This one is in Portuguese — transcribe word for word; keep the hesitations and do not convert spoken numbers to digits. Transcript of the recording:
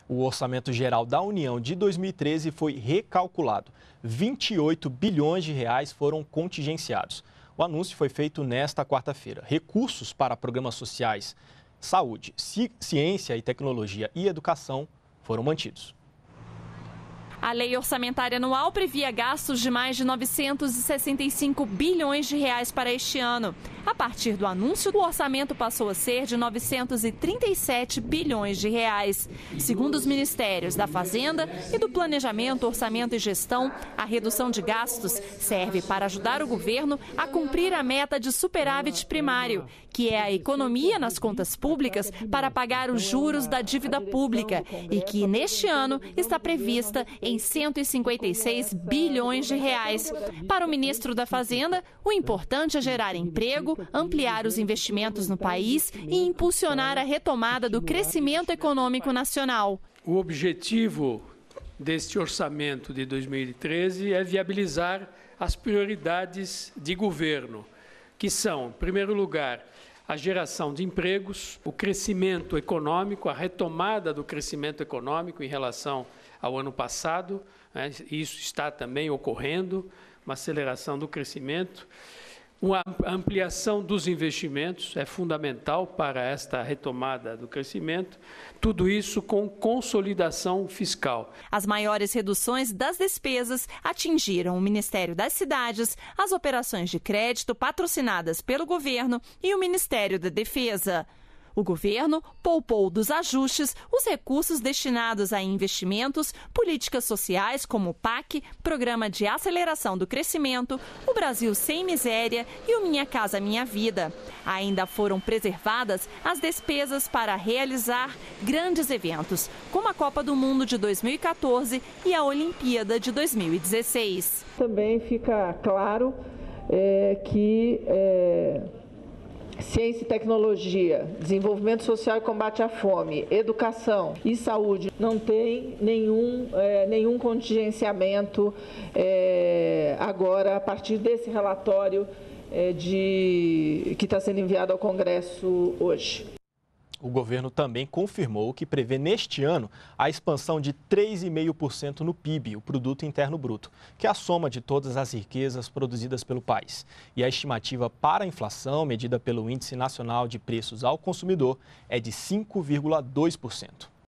O Orçamento Geral da União de dois mil e treze foi recalculado. vinte e oito bilhões de reais foram contingenciados. O anúncio foi feito nesta quarta-feira. Recursos para programas sociais, saúde, ci- ciência e tecnologia e educação foram mantidos. A lei orçamentária anual previa gastos de mais de novecentos e sessenta e cinco bilhões de reais para este ano. A partir do anúncio, o orçamento passou a ser de novecentos e trinta e sete bilhões de reais. Segundo os ministérios da Fazenda e do Planejamento, Orçamento e Gestão, a redução de gastos serve para ajudar o governo a cumprir a meta de superávit primário, que é a economia nas contas públicas para pagar os juros da dívida pública e que, neste ano, está prevista em cento e cinquenta e seis bilhões de reais. Para o ministro da Fazenda, o importante é gerar emprego, ampliar os investimentos no país e impulsionar a retomada do crescimento econômico nacional. O objetivo deste orçamento de dois mil e treze é viabilizar as prioridades de governo, que são, em primeiro lugar, a geração de empregos, o crescimento econômico, a retomada do crescimento econômico em relação ao ano passado, né? Isso está também ocorrendo, uma aceleração do crescimento. Uma ampliação dos investimentos é fundamental para esta retomada do crescimento, tudo isso com consolidação fiscal. As maiores reduções das despesas atingiram o Ministério das Cidades, as operações de crédito patrocinadas pelo governo e o Ministério da Defesa. O governo poupou dos ajustes os recursos destinados a investimentos, políticas sociais como o P A C, Programa de Aceleração do Crescimento, o Brasil Sem Miséria e o Minha Casa Minha Vida. Ainda foram preservadas as despesas para realizar grandes eventos, como a Copa do Mundo de dois mil e quatorze e a Olimpíada de dois mil e dezesseis. Também fica claro é, que... É... Ciência e tecnologia, desenvolvimento social e combate à fome, educação e saúde não tem nenhum, é, nenhum contingenciamento é, agora a partir desse relatório é, de, que está sendo enviado ao Congresso hoje. O governo também confirmou que prevê neste ano a expansão de três vírgula cinco por cento no P I B, o Produto Interno Bruto, que é a soma de todas as riquezas produzidas pelo país. E a estimativa para a inflação, medida pelo Índice Nacional de Preços ao Consumidor, é de cinco vírgula dois por cento.